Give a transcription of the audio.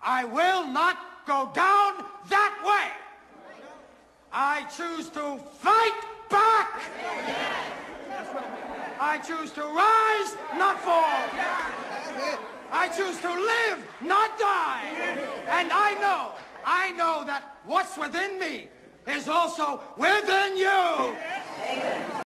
I will not go down that way. I choose to fight back. I choose to rise, not fall. I choose to live, not die. And I know that what's within me is also within you.